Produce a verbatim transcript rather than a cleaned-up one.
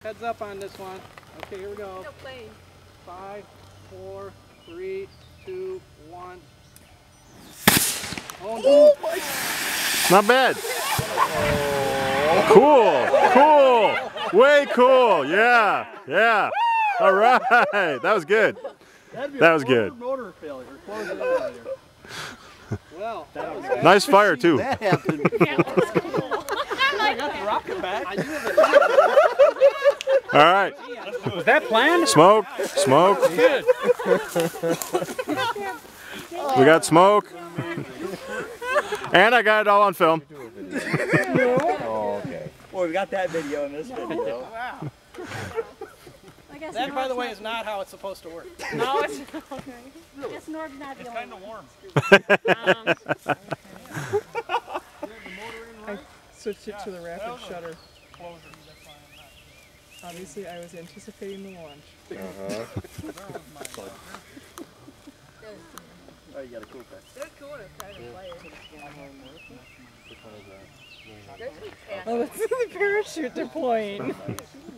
Heads up on this one. Okay, here we go. No plane. Five, four, three, two, one. Oh, no. Oh my. Not bad. Cool, cool, way cool. Yeah, yeah. All right, that was good. That was good. Motor failure. Well, that was nice fire too. That happened before. I got the rocket back. All right. Was that planned? Smoke, smoke. Good. We got smoke. And I got it all on film. Oh, okay. Well, we got that video in this video. Wow. I guess That, by the way, is not how it's supposed to work. No, it's okay. I guess Nord's not the It's only kind of warm. I switched it to the rapid shutter. Obviously, I was anticipating the launch. Uh-huh. Oh, you got a cool car. They're cool to try to play it. Oh, that's the parachute deploying.